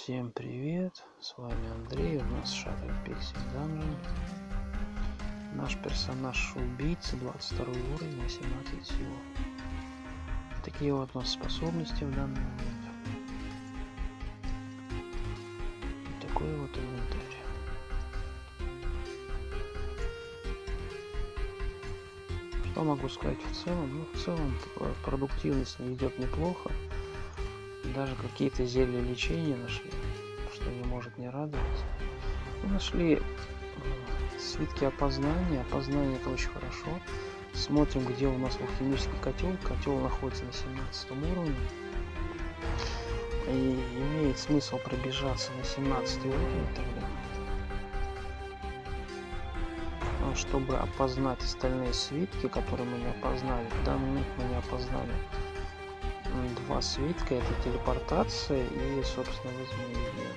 Всем привет, с вами Андрей, у нас Shattered Pixel Dungeon. Наш персонаж убийца, 22 уровень, 18 сил. Такие вот у нас способности в данный момент. Такой вот инвентарь. Что могу сказать в целом? Ну, в целом продуктивность не идет неплохо. Даже какие-то зелья лечения нашли, что не может не радовать. Мы нашли свитки опознания. Опознание — это очень хорошо. Смотрим, где у нас алхимический котел. Котел находится на 17 уровне. И имеет смысл пробежаться на 17 уровень тогда, чтобы опознать остальные свитки, которые мы не опознали. В данный момент мы не опознали два свитка. Это телепортация и, собственно, возмездие.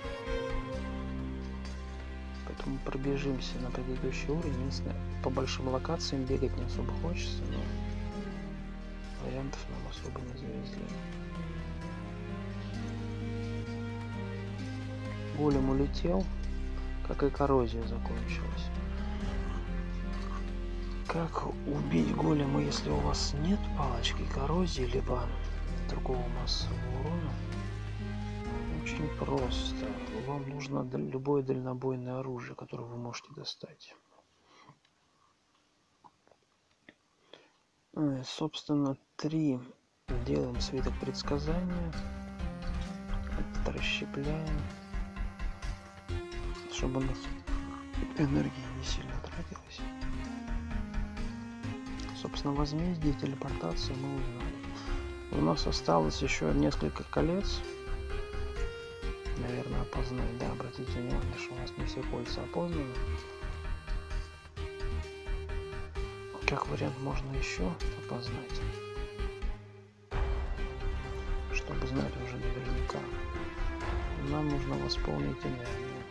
Поэтому пробежимся на предыдущий уровень. Единственное, по большим локациям бегать не особо хочется, но вариантов нам особо не завезли. Голем улетел, как и коррозия закончилась. Как убить голема, если у вас нет палочки коррозии, либо другого массового урона? Очень просто. Вам нужно любое дальнобойное оружие, которое вы можете достать. Собственно, 3 делаем свиток предсказания. Это расщепляем, чтобы у нас энергия не сильно тратилась. Собственно, возмездие, телепортацию мы узнали. У нас осталось еще несколько колец. Наверное, опознать. Да, обратите внимание, что у нас не все кольца опознаны. Как вариант, можно еще опознать, чтобы знать уже наверняка. Нам нужно восполнить энергию.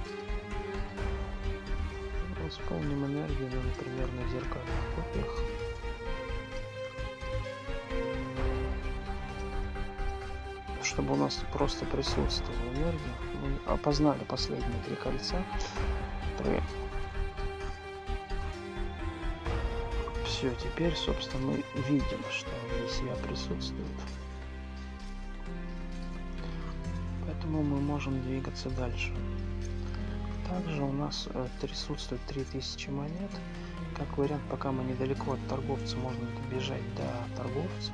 Восполним энергию, ну, например, на зеркальных копиях. Чтобы у нас просто присутствовала энергия. Мы опознали последние 3 кольца, которые... Все, теперь, собственно, мы видим, что они из себя присутствуют. Поэтому мы можем двигаться дальше. Также у нас присутствует 3000 монет. Как вариант, пока мы недалеко от торговца, можно добежать до торговца.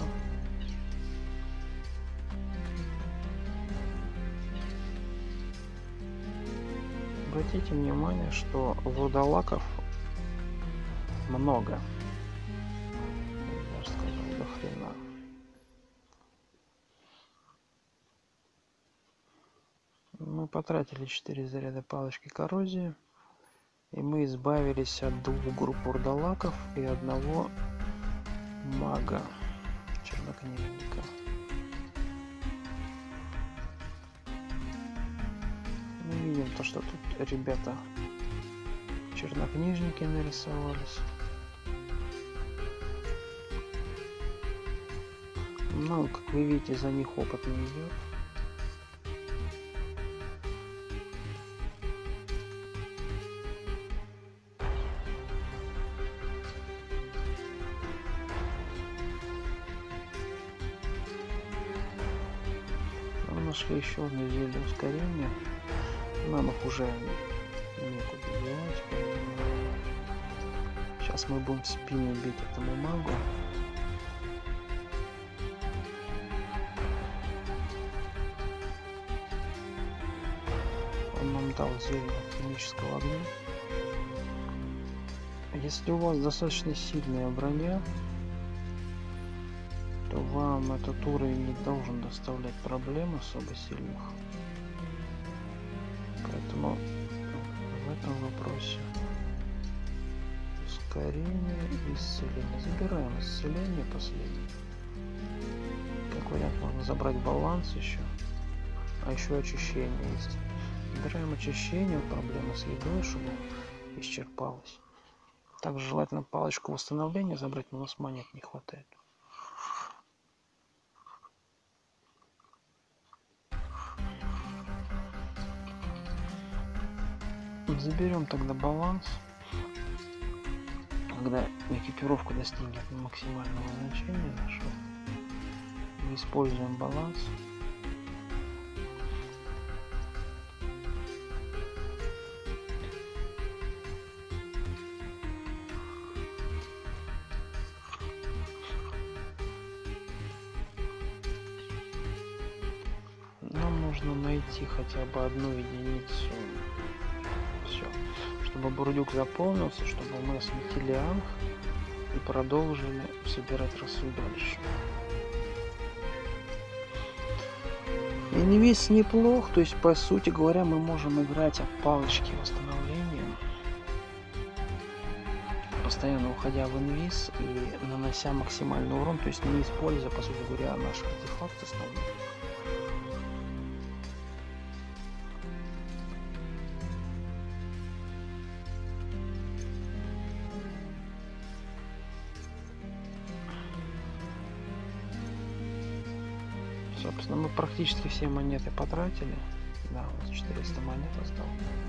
Обратите внимание, что вурдалаков много. Я даже сказал, до хрена. Мы потратили 4 заряда палочки коррозии. И мы избавились от 2 групп вурдалаков и 1 мага, чернокнижника. Мы видим то, что тут ребята чернокнижники нарисовались. Ну, как вы видите, за них опыт не идет. Мы нашли еще одно зелье ускорения. Нам их уже некуда делать, поэтому сейчас мы будем в спину бить этому магу. Он нам дал зелье химического огня. Если у вас достаточно сильная броня, то вам этот уровень не должен доставлять проблем особо сильных. Поэтому в этом вопросе ускорение и исцеление. Забираем исцеление последнее. Как вариант, можно забрать баланс еще. А еще очищение есть. Забираем очищение, проблема с едой, чтобы исчерпалась. Также желательно палочку восстановления забрать, но у нас монет не хватает. Заберем тогда баланс. Когда экипировка достигнет максимального значения нашего, мы используем баланс. Нам нужно найти хотя бы одну единицу. Все. Чтобы бурдюк заполнился, чтобы мы осветили анг и продолжили собирать росу дальше. Инвиз неплох, то есть по сути говоря мы можем играть от палочки восстановления, постоянно уходя в инвиз и нанося максимальный урон, то есть не используя по сути говоря наш артефакт основной. Собственно, мы практически все монеты потратили. Да, у нас 400 монет осталось.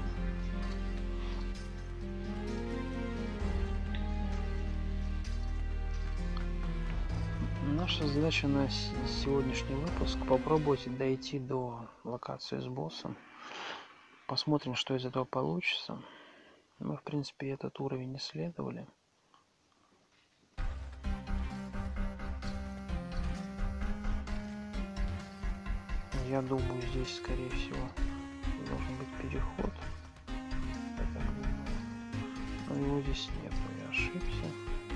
Наша задача на сегодняшний выпуск попробовать дойти до локации с боссом. Посмотрим, что из этого получится. Мы, в принципе, этот уровень исследовали. Я думаю, здесь, скорее всего, должен быть переход. Я так думаю. Но его здесь нет, я ошибся.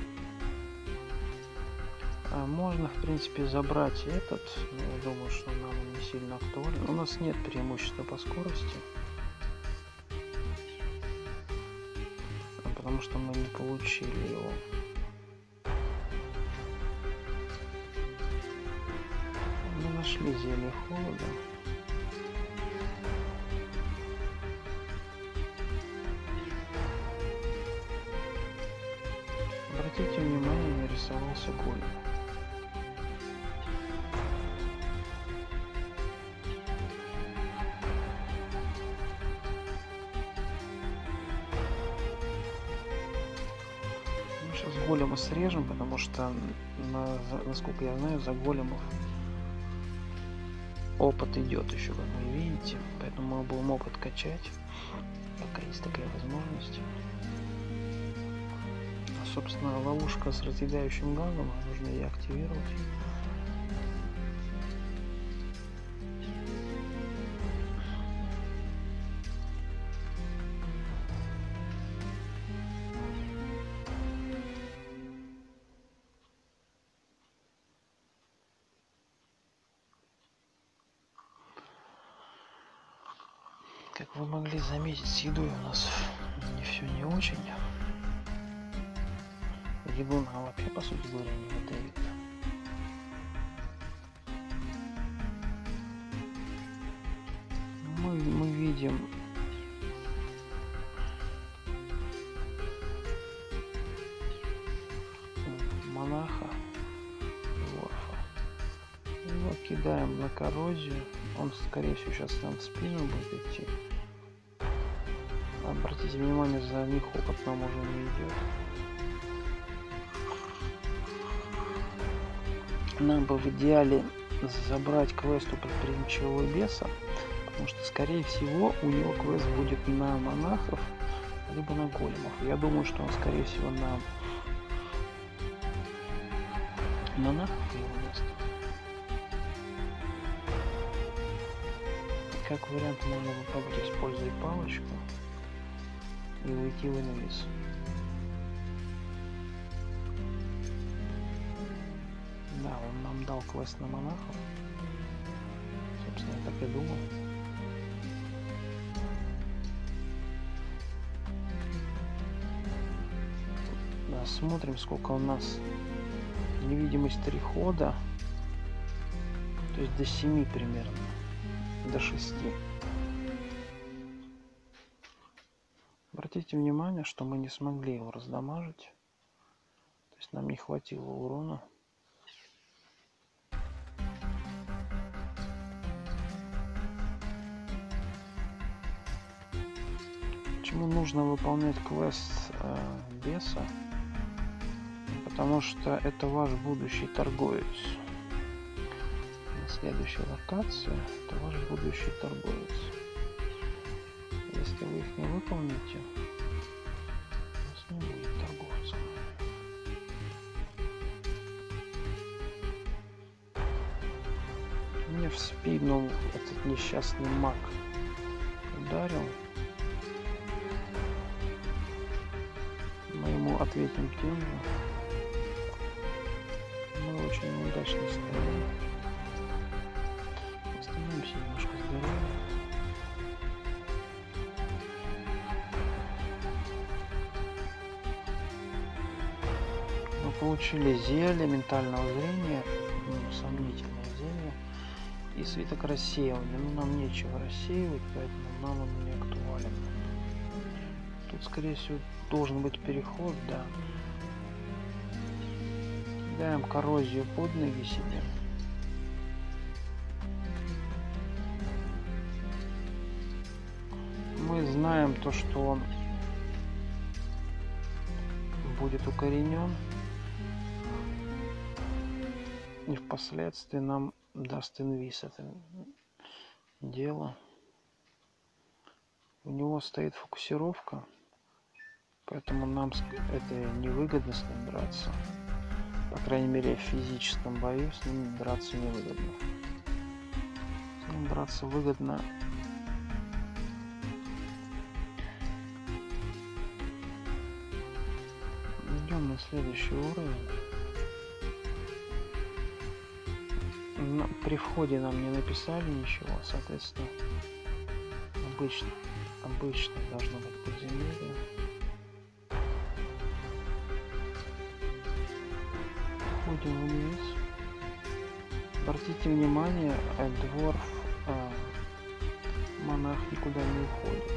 Можно, в принципе, забрать этот, но я думаю, что нам он не сильно актуален. У нас нет преимущества по скорости, потому что мы не получили его. Мы нашли зелье холода. Обратите внимание, нарисовался голем. Мы сейчас голема срежем, потому что, насколько я знаю, за големов опыт идет еще, как вы видите, поэтому мы будем опыт качать, пока есть такая возможность. Собственно, ловушка с разъедающим газом, нужно ее активировать. Как вы могли заметить, с едой у нас не все не очень. Еду нам вообще, по сути говоря, не хватает. Мы видим монаха Ворфа. Его кидаем на коррозию. Он, скорее всего, сейчас нам в спину будет идти. Обратите внимание, за них опыт нам уже не идет. Нам бы в идеале забрать квест у предприимчивого беса, потому что, скорее всего, у него квест будет на монахов, либо на големов. Я думаю, что он, скорее всего, на монахов его даст. Как вариант, можно попробовать использовать палочку и уйти в инвиз. Да, он нам дал квест на монахов. Собственно, я так и думал. Да, смотрим, сколько у нас невидимость 3 хода. То есть до 7 примерно. До 6. Обратите внимание, что мы не смогли его раздамажить. То есть нам не хватило урона. Почему нужно выполнять квест беса? Потому что это ваш будущий торговец. На следующей локации это ваш будущий торговец. Если вы их не выполните, у вас не будет торговца. Мне в спину этот несчастный маг ударил. Мы ему ответим тем же. Мы очень неудачно стоим. Восстановимся немножко здоровья. Мы получили зелье ментального зрения, сомнительное зелье, и свиток рассеивания. Но нам нечего рассеивать, поэтому нам он не актуален. Тут, скорее всего, должен быть переход, да. Кидаем коррозию под ноги себе. Мы знаем то, что он будет укоренен. И впоследствии нам даст инвиз это дело. У него стоит фокусировка, поэтому нам это невыгодно с ним драться. По крайней мере, в физическом бою с ним драться невыгодно. С ним драться выгодно идем на следующий уровень. При входе нам не написали ничего, соответственно, обычно должно быть подземелье. Входим вниз. Обратите внимание, дворф монах никуда не уходит.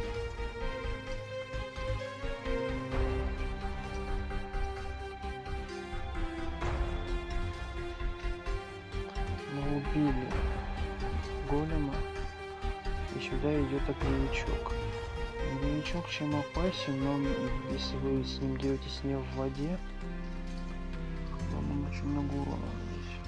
Мы убили голема, и сюда идет огневичок. Огневичок чем опасен, но если вы с ним деретесь не в воде, он очень много урона нанесет.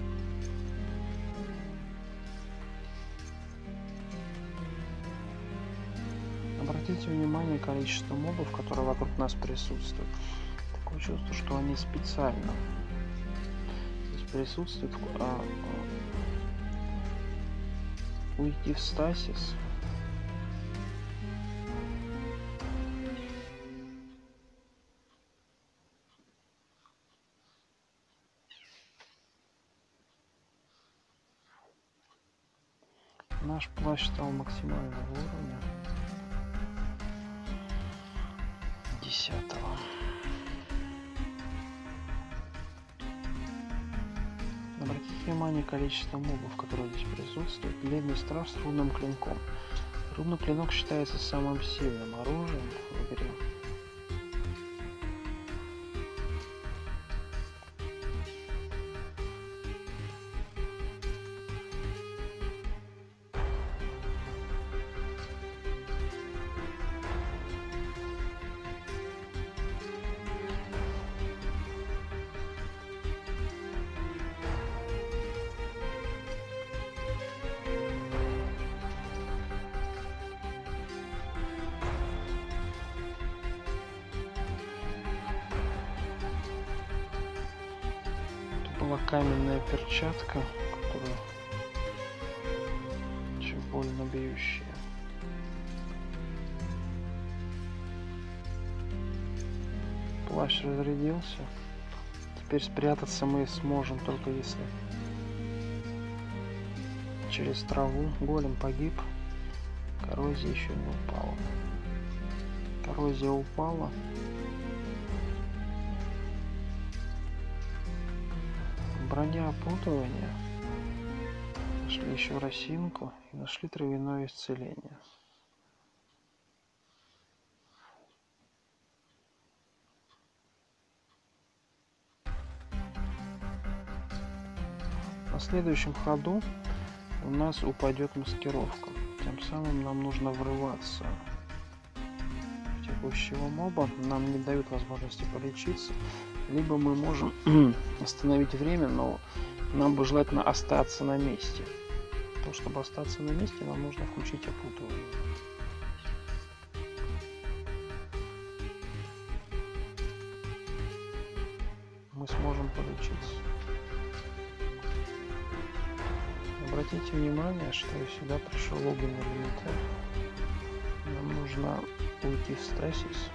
Обратите внимание количество мобов, которые вокруг нас присутствуют. Такое чувство, что они специально здесь присутствуют. Уйти в стасис. Наш плащ стал максимального уровня 10-го. Обратите внимание количество мобов, которые здесь присутствуют. Бледный страж с рунным клинком. Рунный клинок считается самым сильным оружием в игре. Была каменная перчатка, которая очень больно бьющая. Плащ разрядился. Теперь спрятаться мы сможем только если через траву. Голем погиб. Коррозия еще не упала. Коррозия упала. Броня опутывания. Нашли еще росинку и нашли травяное исцеление. На следующем ходу у нас упадет маскировка. Тем самым нам нужно врываться текущего моба нам не дают возможности полечиться. Либо мы можем остановить время, но нам бы желательно остаться на месте. То, чтобы остаться на месте, нам нужно включить опутывание. Мы сможем полечиться. Обратите внимание, что сюда пришел огненный элементарь. Нам нужно уйти в стрессис.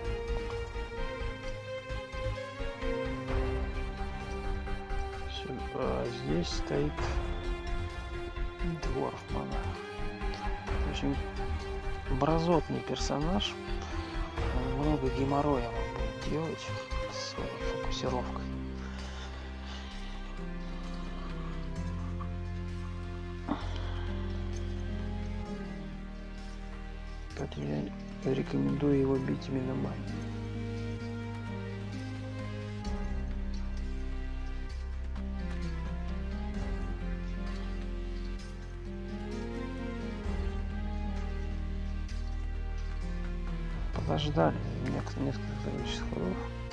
Здесь стоит Дворфмана. Очень мразотный персонаж. Он много геморроя вам будет делать с своей фокусировкой. Поэтому я рекомендую его бить именно магией. Подождали несколько количество ходов.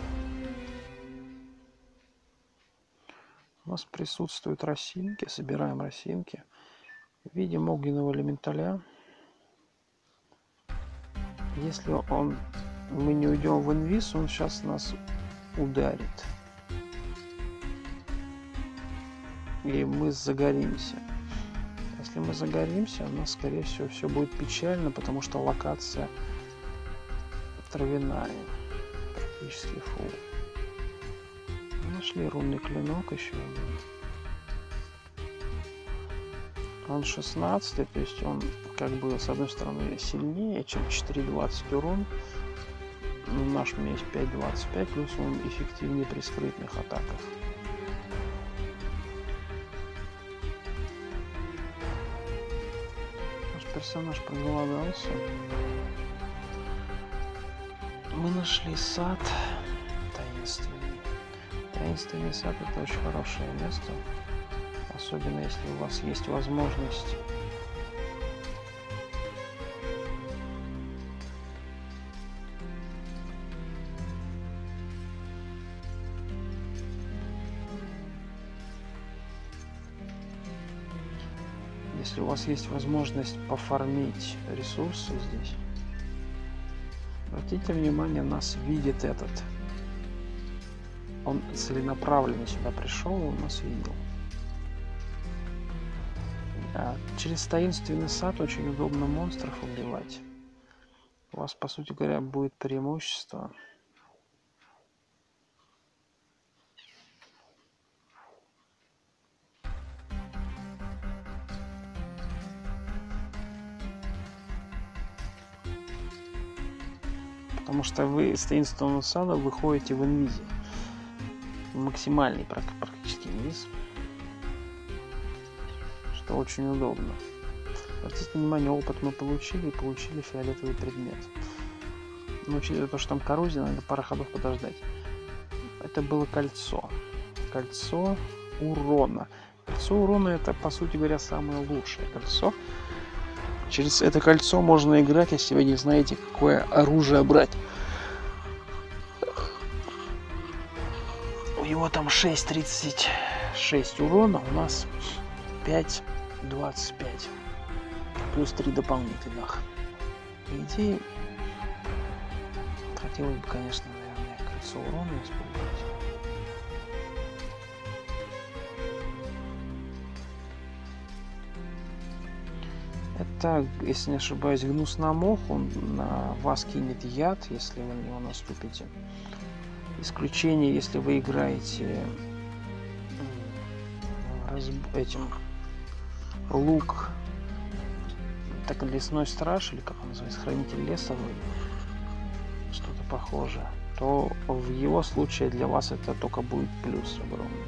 У нас присутствуют росинки, собираем росинки. Видим огненного элементаля. Если мы не уйдем в инвиз, он сейчас нас ударит. И мы загоримся. Если мы загоримся, у нас, скорее всего, все будет печально, потому что локация травяная. Практически фул. Нашли рунный клинок еще один. Он 16, то есть он как бы с одной стороны сильнее, чем 4.20 урон. Наш у меня есть 5.25, плюс он эффективнее при скрытных атаках. Наш персонаж проголодался. Мы нашли сад таинственный. Таинственный сад — это очень хорошее место. Особенно если у вас есть возможность пофармить ресурсы здесь. Обратите внимание, нас видит этот. Он целенаправленно сюда пришел, он нас видел. Через таинственный сад очень удобно монстров убивать. У вас, по сути говоря, будет преимущество. Потому что вы из таинственного сада выходите в инвизе. Максимальный практически инвиз. Что очень удобно. Обратите внимание, опыт мы получили фиолетовый предмет. Но учитывая то, что там коррозия, надо пару ходов подождать. Это было кольцо. Кольцо урона. Кольцо урона — это, по сути говоря, самое лучшее кольцо. Через это кольцо можно играть, если вы не знаете, какое оружие брать. У него там 6.36 урона, у нас 5.25. Плюс 3 дополнительных. По идее, хотелось бы, конечно, наверное, кольцо урона использовать. Это, если не ошибаюсь, гнусномох. Он на вас кинет яд, если вы на него наступите. Исключение, если вы играете этим лук, так лесной страж, или как он называется, хранитель леса, что-то похожее, то в его случае для вас это только будет плюс огромный.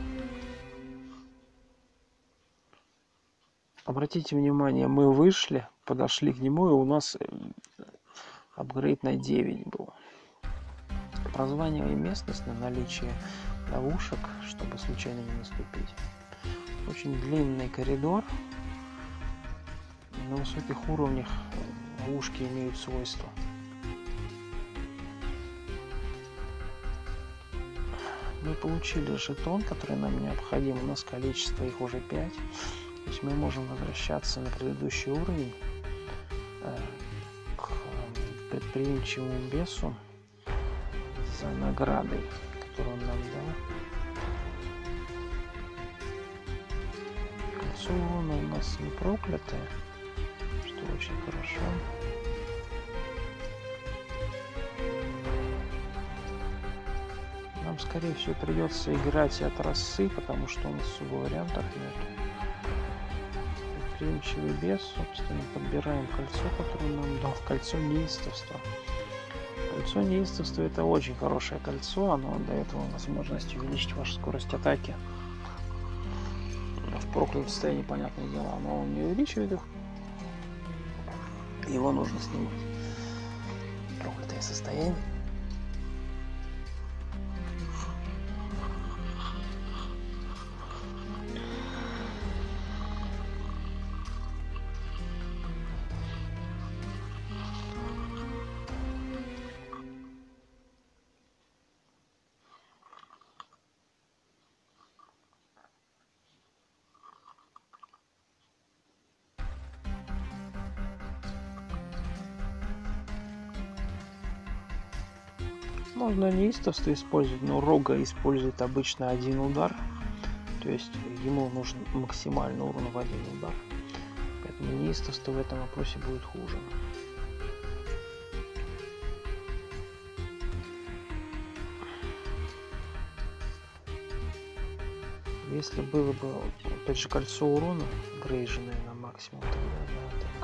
Обратите внимание, мы вышли, подошли к нему, и у нас апгрейд на 9 был. Прозваниваем местность на наличие ловушек, чтобы случайно не наступить. Очень длинный коридор. На высоких уровнях ловушки имеют свойство Мы получили жетон, который нам необходим. У нас количество их уже 5. То есть мы можем возвращаться на предыдущий уровень к предприимчивому бесу за наградой, которую он нам дал. Кольцо урона у нас не проклятое, что очень хорошо. Нам, скорее всего, придется играть от росы, потому что у нас особо вариантов нет. Предприимчивый бес, собственно, подбираем кольцо, которое он нам дал. Кольцо неистовства. Кольцо неистовства — это очень хорошее кольцо, оно дает вам возможность увеличить вашу скорость атаки. В проклятом состоянии, понятное дело, оно не увеличивает их. Его нужно снимать. Проклятое состояние. Можно неистовство использовать, но Рога использует обычно один удар. То есть ему нужен максимальный урон в один удар. Поэтому неистовство в этом вопросе будет хуже. Если было бы, опять же, кольцо урона грейженное на максимум, тогда да, так.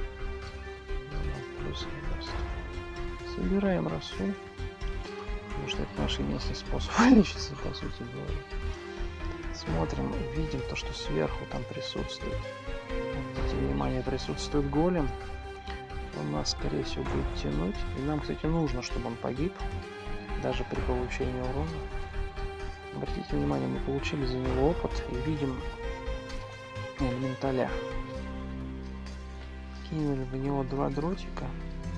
Плюс не даст. Собираем росу. Потому что это наш единственный способ лечиться, по сути говоря. Смотрим, видим то, что сверху там присутствует. Обратите внимание, присутствует голем. Он нас, скорее всего, будет тянуть. И нам, кстати, нужно, чтобы он погиб. Даже при получении урона. Обратите внимание, мы получили за него опыт и видим элементаля. Кинули в него 2 дротика.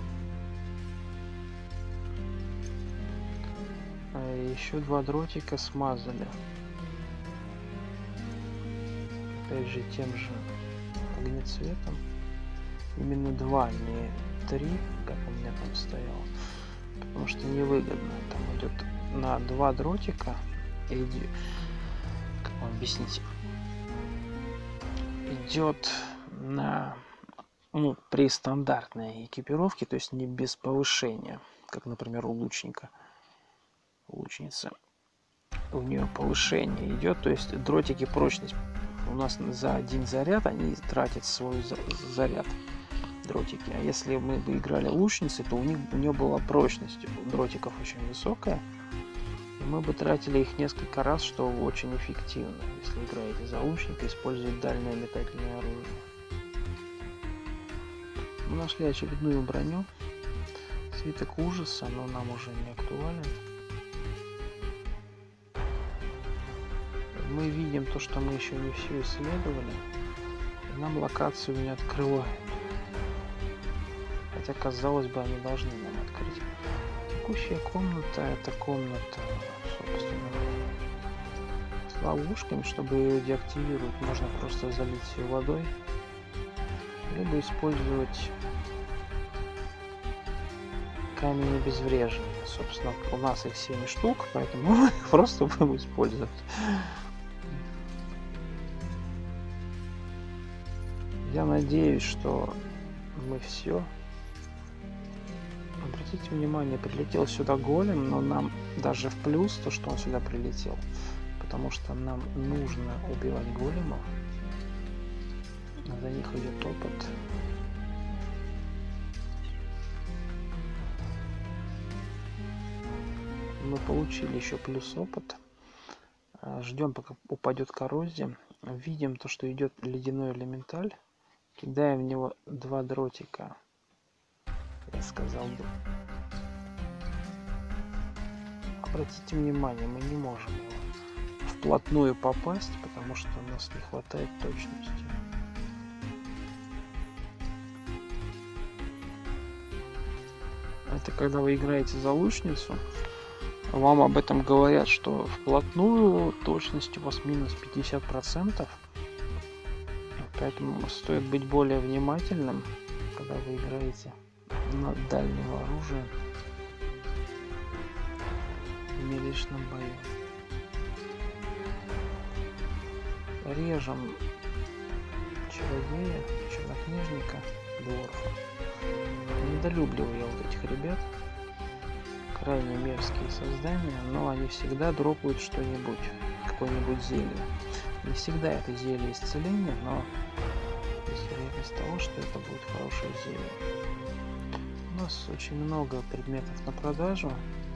Еще 2 дротика смазали. Опять же тем же огнецветом. Именно 2, не 3, как у меня там стояло. Потому что невыгодно. Там идет на 2 дротика. Как вам объяснить? Идет на при стандартной экипировке, то есть не без повышения, как, например, у лучника. Лучница, у нее повышение идет, то есть дротики прочность у нас за один заряд они тратят свой заряд дротики, а если мы бы играли лучницей, то у нее была прочность дротиков очень высокая, и мы бы тратили их несколько раз, что очень эффективно, если играете за лучника, использовать дальнее метательное оружие. Мы нашли очередную броню, свиток ужаса, но нам уже не актуален. Мы видим то, что мы еще не все исследовали, и нам локацию не открывают. Хотя, казалось бы, они должны нам открыть. Текущая комната — это комната, собственно, с ловушками. Чтобы ее деактивировать, можно просто залить ее водой, либо использовать камень обезвреживания. Собственно, у нас их 7 штук, поэтому мы их просто будем использовать. Я надеюсь, что мы все. Обратите внимание, прилетел сюда голем, но нам даже в плюс то, что он сюда прилетел. Потому что нам нужно убивать големов. За них идет опыт. Мы получили еще плюс опыт. Ждем, пока упадет коррозия. Видим то, что идет ледяной элементаль. Кидаем в него 2 дротика. Я сказал бы. Обратите внимание, мы не можем его вплотную попасть, потому что у нас не хватает точности. Это когда вы играете за лучницу, Вам об этом говорят, что вплотную точность у вас минус 50%. Поэтому стоит быть более внимательным, когда вы играете на дальнем оружии в миличном бою. Режем чародея, чернокнижника, дворфа. Недолюбливаю я вот этих ребят. Крайне мерзкие создания, но они всегда дропают что-нибудь, какое-нибудь зелье. Не всегда это зелье исцеления, но есть вероятность того, что это будет хорошее зелье. У нас очень много предметов на продажу.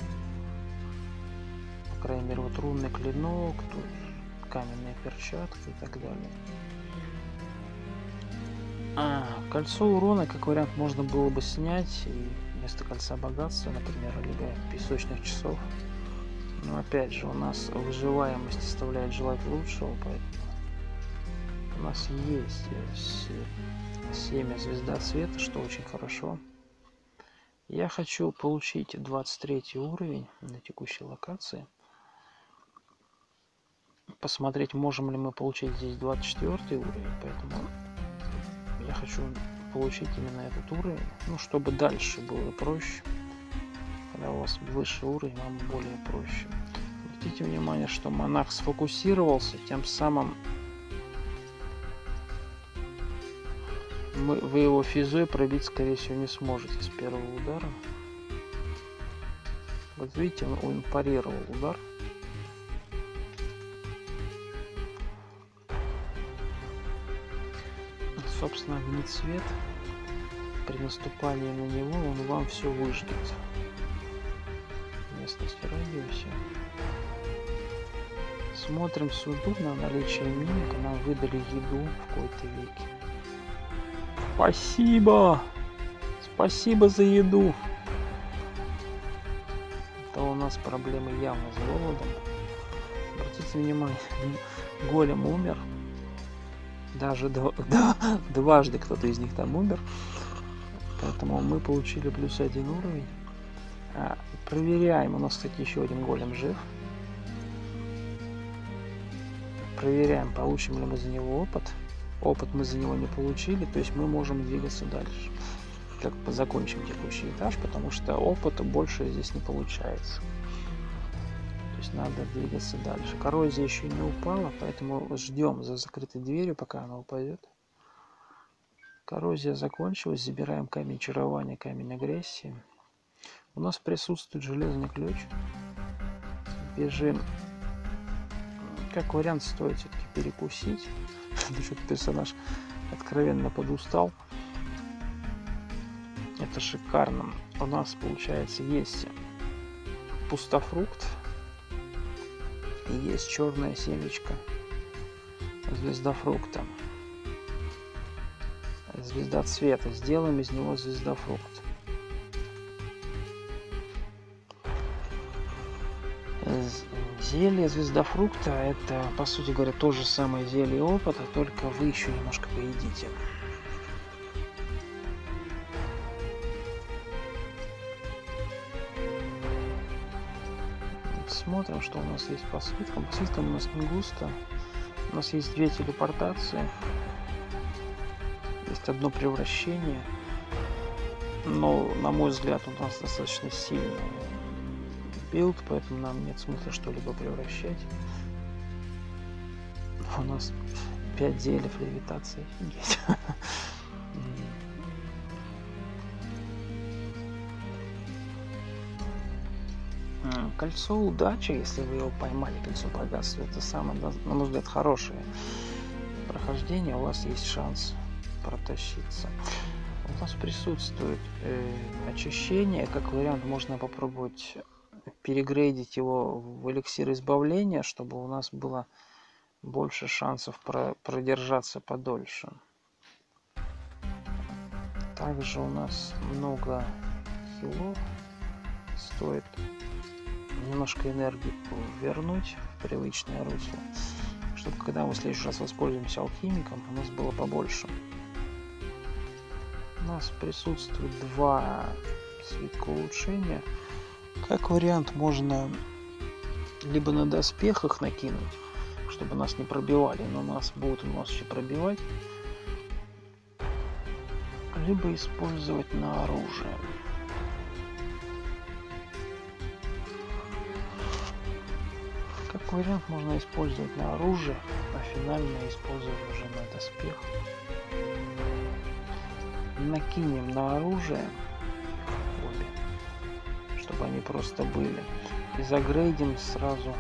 По крайней мере, вот рунный клинок, тут каменные перчатки и так далее. Кольцо урона, как вариант, можно было бы снять и вместо кольца богатства, например, либо песочных часов. Но опять же, у нас выживаемость оставляет желать лучшего, поэтому у нас есть семя звезда цвета, что очень хорошо. Я хочу получить 23 уровень на текущей локации. Посмотреть, можем ли мы получить здесь 24 уровень, поэтому я хочу получить именно этот уровень, ну, чтобы дальше было проще. Когда у вас выше уровень, вам более проще. Обратите внимание, что монах сфокусировался, тем самым вы его физой пробить, скорее всего, не сможете с первого удара. Вот видите, он парировал удар. Собственно, огнецвет, при наступании на него он вам все выжгет. Местность в радиусе. Смотрим суду на наличие миник, нам выдали еду в какой-то веке. Спасибо! Спасибо за еду! Это у нас проблемы явно с голодом. Обратите внимание, голем умер. Даже дважды кто-то из них там умер. Поэтому мы получили плюс 1 уровень. Проверяем. У нас, кстати, еще один голем жив. Проверяем, получим ли мы за него опыт. Опыт мы за него не получили, то есть мы можем двигаться дальше. Как бы закончим текущий этаж, потому что опыта больше здесь не получается. То есть надо двигаться дальше. Коррозия еще не упала, поэтому ждем за закрытой дверью, пока она упадет. Коррозия закончилась. Забираем камень чарования, камень агрессии. У нас присутствует железный ключ. Бежим. Как вариант, стоит все-таки перекусить. Что-то персонаж откровенно подустал. Это шикарно. У нас, получается, есть пустофрукт и есть черное семечко звездофрукта. Звезда цвета. Сделаем из него звездофрукт. Зелье звездофрукта — это, по сути говоря, то же самое зелье опыта, только вы еще немножко поедите. Смотрим, что у нас есть по свиткам. По свиткам у нас не густо. У нас есть 2 телепортации. Есть одно превращение. Но, на мой взгляд, у нас достаточно сильный билд, поэтому нам нет смысла что-либо превращать. У нас 5 зельев левитации. Офигеть. Кольцо удачи, если вы его поймали, кольцо богатства, это самое, на мой взгляд, хорошее прохождение. У вас есть шанс протащиться. У нас присутствует очищение. Как вариант, можно попробовать перегрейдить его в эликсир избавления, чтобы у нас было больше шансов продержаться подольше. Также у нас много хилов. Стоит немножко энергии вернуть в привычное русло, чтобы когда мы в следующий раз воспользуемся алхимиком, у нас было побольше. У нас присутствует 2 свитка улучшения. Как вариант, можно либо на доспехах накинуть, чтобы нас не пробивали, но нас будут еще пробивать, либо использовать на оружие. Как вариант, можно использовать на оружие, а финально использовать уже на доспех. Накинем на оружие обе, чтобы они просто были. И загрейдим сразу.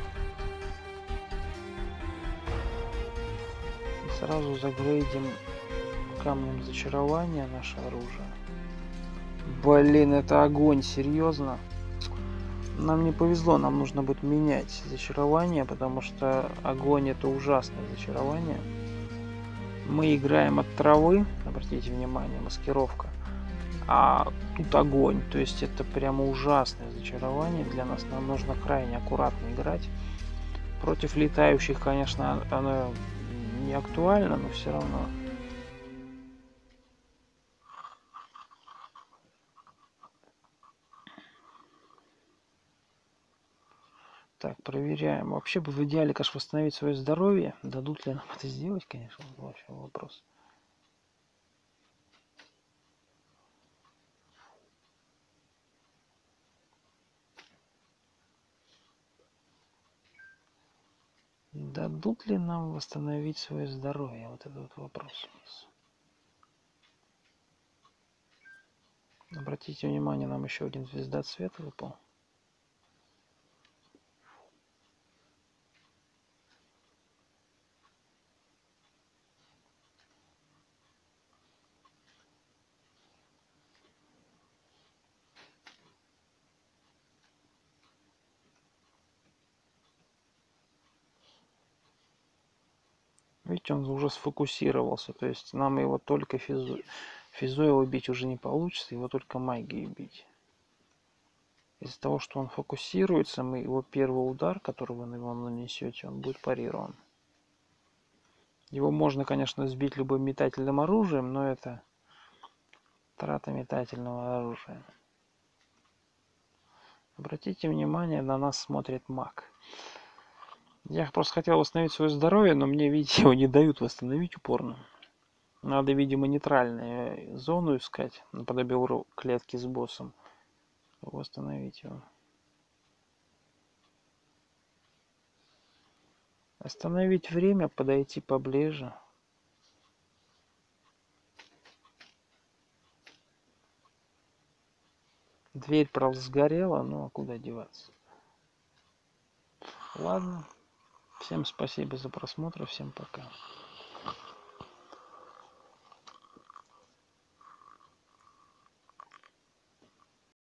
И сразу загрейдим камнем зачарования наше оружие. Блин, это огонь, серьезно. Нам не повезло, нам нужно будет менять зачарование, потому что огонь это ужасное зачарование. Мы играем от травы, обратите внимание, маскировка. А тут огонь, то есть это прямо ужасное зачарование для нас. Нам нужно крайне аккуратно играть. Против летающих, конечно, оно не актуально, но все равно. Так, проверяем. Вообще бы в идеале, конечно, восстановить свое здоровье. Дадут ли нам это сделать, конечно, вообще вопрос. Дадут ли нам восстановить свое здоровье? Вот это вот вопрос у нас. Обратите внимание, нам еще один звезда цвета выпал. Видите, он уже сфокусировался, то есть нам его только физой убить уже не получится, его только магией бить. Из-за того, что он фокусируется, мы его первый удар, который вы на него нанесете, он будет парирован. Его можно, конечно, сбить любым метательным оружием, но это трата метательного оружия. Обратите внимание, на нас смотрит маг. Я просто хотел восстановить свое здоровье, но мне, видите, его не дают восстановить упорно. Надо, видимо, нейтральную зону искать, наподобие клетки с боссом. Восстановить его. Остановить время, подойти поближе. Дверь, правда, сгорела, ну а куда деваться? Ладно. Всем спасибо за просмотр, всем пока.